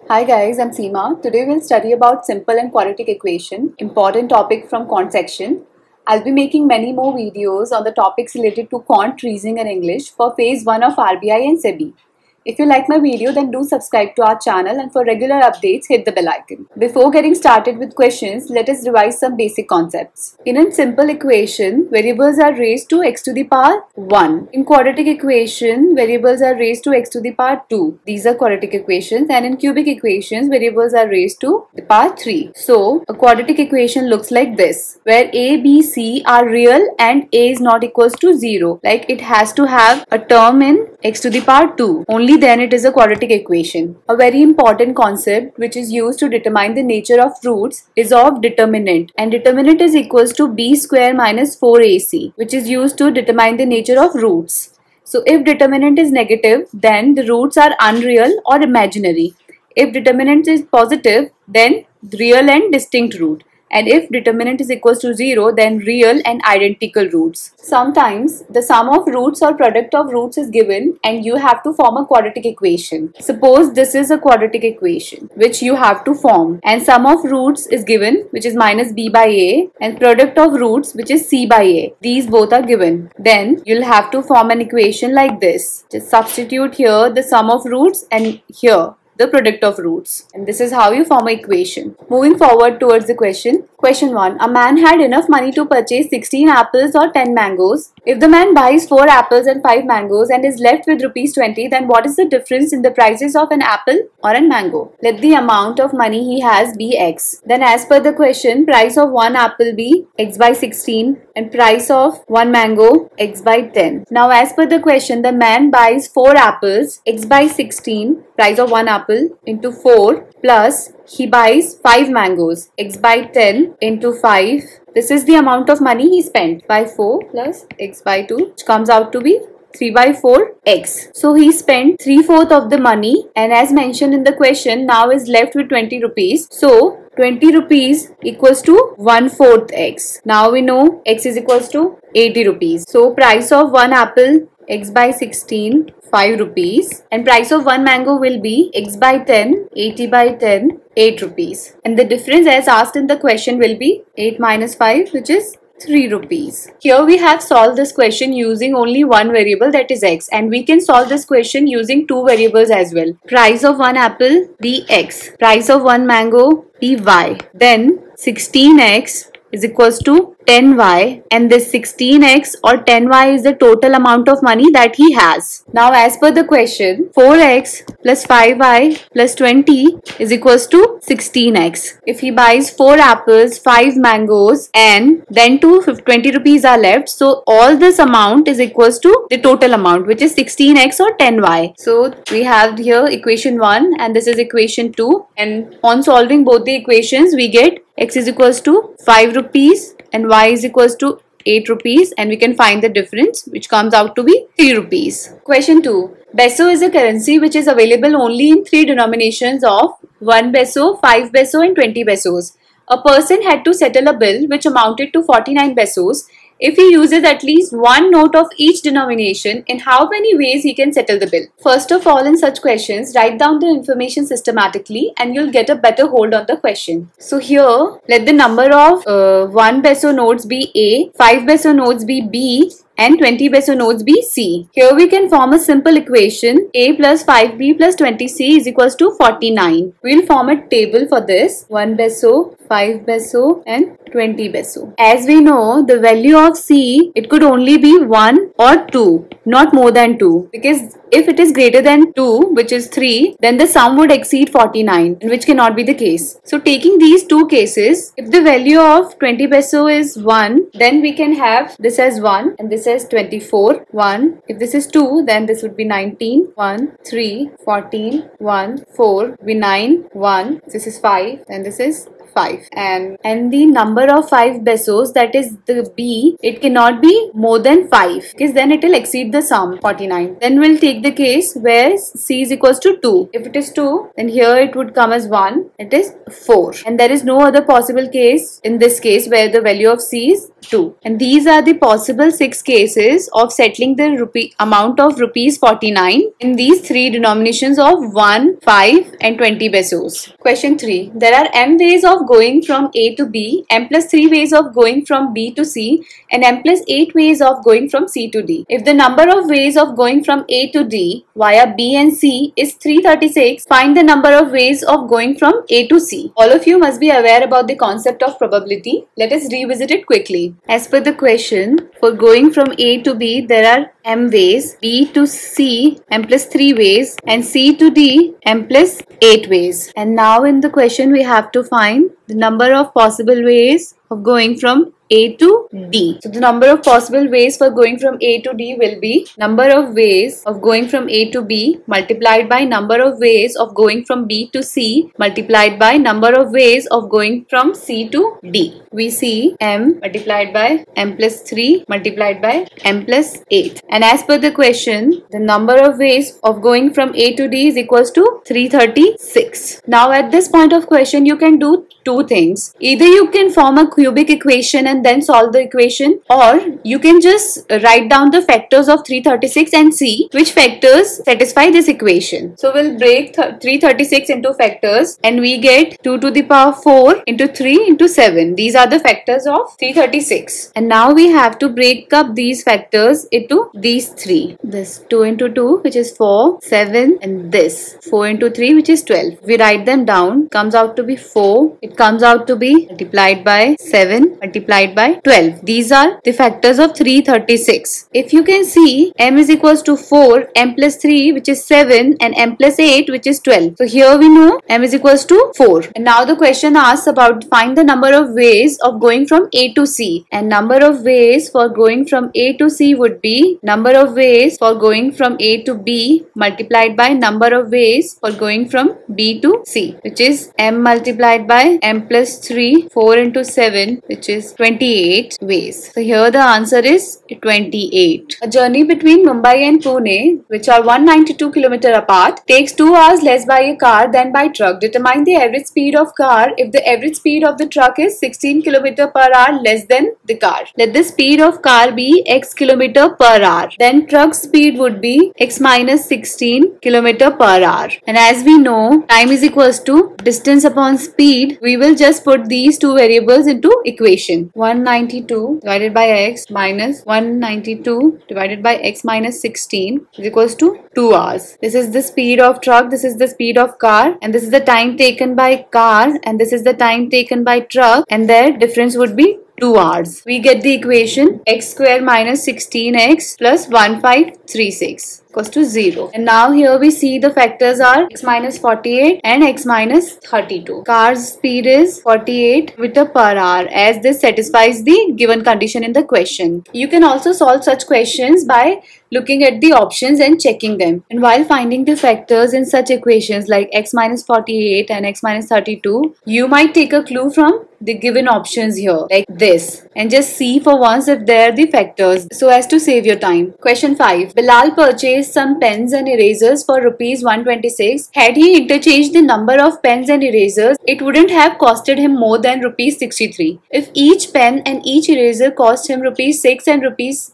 Hi guys, I'm Seema. Today we'll study about simple and quadratic equation, important topic from Quant section. I'll be making many more videos on the topics related to Quant, reasoning and English for phase 1 of RBI and SEBI. If you like my video, then do subscribe to our channel, and for regular updates, hit the bell icon. Before getting started with questions, let us revise some basic concepts. In a simple equation, variables are raised to x to the power 1. In quadratic equation, variables are raised to x to the power 2. These are quadratic equations, and in cubic equations, variables are raised to the power 3. So, a quadratic equation looks like this, where a, b, c are real and a is not equals to 0. Like it has to have a term in x to the power 2. Only then it is a quadratic equation. A very important concept which is used to determine the nature of roots is of determinant, and determinant is equals to b square minus 4ac, which is used to determine the nature of roots. So if determinant is negative, then the roots are unreal or imaginary. If determinant is positive, then real and distinct root. And if determinant is equals to 0, then real and identical roots. Sometimes the sum of roots or product of roots is given and you have to form a quadratic equation. Suppose this is a quadratic equation which you have to form, and sum of roots is given, which is minus b by a, and product of roots, which is c by a. These both are given. Then you'll have to form an equation like this. Just substitute here the sum of roots and here the product of roots, and this is how you form an equation. Moving forward towards the question. Question 1. A man had enough money to purchase 16 apples or 10 mangoes. If the man buys 4 apples and 5 mangoes and is left with rupees 20, then what is the difference in the prices of an apple or a mango? Let the amount of money he has be x. Then as per the question, price of 1 apple be x by 16 and price of 1 mango x by 10. Now as per the question, the man buys 4 apples, x by 16, price of 1 apple into 4, plus he buys 5 mangoes, x by 10 into 5. This is the amount of money he spent, by 4 plus x by 2, which comes out to be 3 by 4 x. So he spent 3/4 of the money, and as mentioned in the question, now is left with 20 rupees. So 20 rupees equals to 1/4 x. Now we know x is equals to 80 rupees. So price of 1 apple, x by 16, 5 rupees, and price of 1 mango will be x by 10, 80 by 10, 8 rupees. And the difference as asked in the question will be 8 minus 5, which is 3 rupees. Here we have solved this question using only one variable, that is x, and we can solve this question using two variables as well. Price of 1 apple be x, price of 1 mango be y. Then 16x is equals to 10y, and this 16x or 10y is the total amount of money that he has. Now as per the question, 4x plus 5y plus 20 is equals to 16x. If he buys 4 apples, 5 mangoes, and then 20 rupees are left, so all this amount is equals to the total amount, which is 16x or 10y. So we have here equation 1 and this is equation 2, and on solving both the equations we get x is equals to 5 rupees and y is equals to 8 rupees, and we can find the difference, which comes out to be 3 rupees. Question 2. Peso is a currency which is available only in 3 denominations of 1 peso, 5 peso and 20 pesos. A person had to settle a bill which amounted to 49 pesos. If he uses at least one note of each denomination, in how many ways he can settle the bill? First of all, in such questions, write down the information systematically and you'll get a better hold on the question. So here, let the number of 1 peso notes be A, 5 peso notes be B, and 20 peso notes be C. Here we can form a simple equation. A plus 5B plus 20C is equals to 49. We'll form a table for this. 1 peso, 5 peso and 20 peso. As we know, the value of C, it could only be 1 or 2, not more than 2. Because if it is greater than 2, which is 3, then the sum would exceed 49, which cannot be the case. So taking these two cases, if the value of 20 peso is 1, then we can have this as 1 and this as 24, 1. If this is 2, then this would be 19, 1, 3, 14, 1, 4, be 9, 1. This is 5 and this is 5, and the number of 5 pesos, that is the B, it cannot be more than 5 because then it will exceed the sum 49. Then we'll take the case where C is equals to 2. If it is 2, then here it would come as 1, it is 4, and there is no other possible case in this case where the value of C is 2. And these are the possible 6 cases of settling the amount of rupees 49 in these 3 denominations of 1, 5 and 20 pesos. Question 3. There are m ways of going from A to B, m plus 3 ways of going from B to C, and m plus 8 ways of going from C to D. If the number of ways of going from A to D via B and C is 336, find the number of ways of going from A to C. All of you must be aware about the concept of probability. Let us revisit it quickly. As per the question, for going from A to B, there are m ways, B to C, m plus 3 ways, and C to D, m plus 8 ways. And now in the question, we have to find the number of possible ways of going from A to D. So the number of possible ways for going from A to D will be number of ways of going from A to B multiplied by number of ways of going from B to C multiplied by number of ways of going from C to D. We see m multiplied by m plus 3 multiplied by m plus 8. And as per the question, the number of ways of going from A to D is equals to 336. Now at this point of question, you can do two things. Either you can form a cubic equation and then solve the equation, or you can just write down the factors of 336 and see which factors satisfy this equation. So we'll break 336 into factors and we get 2 to the power 4 into 3 into 7. These are the factors of 336. And now we have to break up these factors into these 3. This 2 into 2, which is 4, 7, and this 4 into 3, which is 12. We write them down, comes out to be 4. It comes out to be multiplied by 7 multiplied by 12. These are the factors of 336. If you can see, m is equals to 4, m plus 3, which is 7, and m plus 8, which is 12. So here we know m is equals to 4. And now the question asks about find the number of ways of going from A to C. And number of ways for going from A to C would be number of ways for going from A to B multiplied by number of ways for going from B to C, which is m multiplied by m plus 3, 4 into 7, which is 28 ways. So here the answer is 28. A journey between Mumbai and Pune, which are 192 km apart, takes 2 hours less by a car than by truck. Determine the average speed of car if the average speed of the truck is 16 km per hour less than the car. Let the speed of car be x km per hour. Then truck speed would be x minus 16 km per hour. And as we know, time is equals to distance upon speed. We will just put these two variables into equation. 192 divided by x minus 192 divided by x minus 16 is equals to 2 hours. This is the speed of truck, this is the speed of car, and this is the time taken by car, and this is the time taken by truck, and their difference would be 2 hours. We get the equation x square minus 16x plus 1536 equals to 0. And now here we see the factors are x minus 48 and x minus 32. Car's speed is 48 km per hour, as this satisfies the given condition in the question. You can also solve such questions by looking at the options and checking them. And while finding the factors in such equations like x minus 48 and x minus 32, you might take a clue from the given options here like this and just see for once if they are the factors so as to save your time. Question 5. Bilal purchased some pens and erasers for rupees 126. Had he interchanged the number of pens and erasers, it wouldn't have costed him more than rupees 63. If each pen and each eraser cost him rupees 6 and rupees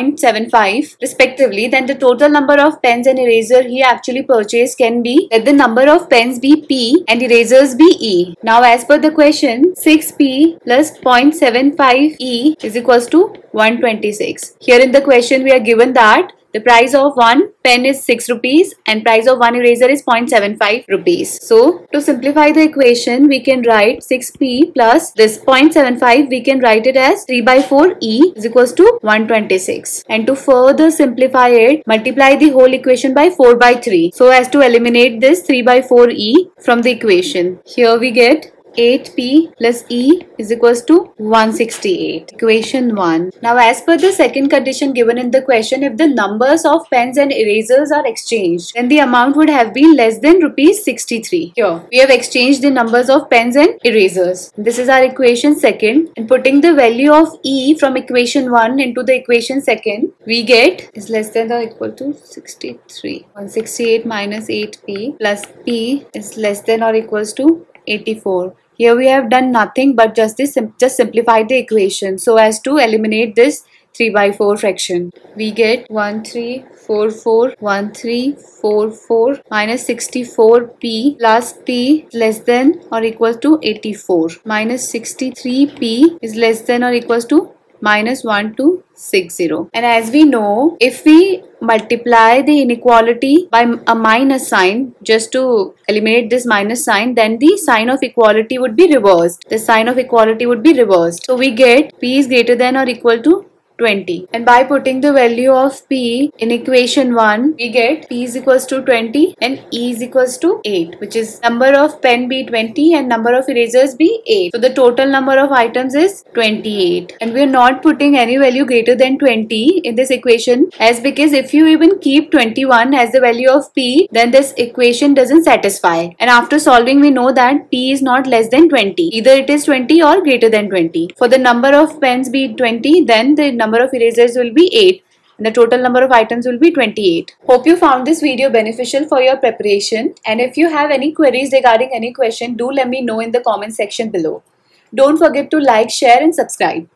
0.75 respectively, then the total number of pens and eraser he actually purchased can be, let the number of pens be P and erasers be E. Now as per the question, 6P plus 0.75 E is equals to 126. Here in the question we are given that the price of one pen is 6 rupees and price of one eraser is 0.75 rupees. So to simplify the equation, we can write 6p plus this 0.75, we can write it as 3 by 4 e is equals to 126. And to further simplify it, multiply the whole equation by 4 by 3 so as to eliminate this 3 by 4 e from the equation. Here we get 8p plus E is equals to 168. Equation 1. Now as per the second condition given in the question, if the numbers of pens and erasers are exchanged, then the amount would have been less than rupees 63. Here, we have exchanged the numbers of pens and erasers. This is our equation second. And putting the value of E from equation 1 into the equation second, we get is less than or equal to 63. 168 minus 8p plus P is less than or equals to 84. Here we have done nothing but just simplified the equation so as to eliminate this 3 by 4 fraction. We get 1344 minus 64p plus p less than or equals to 84 minus 63p is less than or equals to minus 1260. And as we know, if we multiply the inequality by a minus sign just to eliminate this minus sign, then the sign of equality would be reversed. The sign of equality would be reversed. So we get p is greater than or equal to 20. And by putting the value of p in equation 1, we get p is equals to 20 and E is equals to 8, which is number of pen be 20 and number of erasers be 8. So the total number of items is 28. And we are not putting any value greater than 20 in this equation, as because if you even keep 21 as the value of p, then this equation doesn't satisfy. And after solving, we know that p is not less than 20. Either it is 20 or greater than 20. For the number of pens be 20, then the number of erasers will be 8 and the total number of items will be 28. Hope you found this video beneficial for your preparation, and if you have any queries regarding any question, do let me know in the comment section below. Don't forget to like, share and subscribe.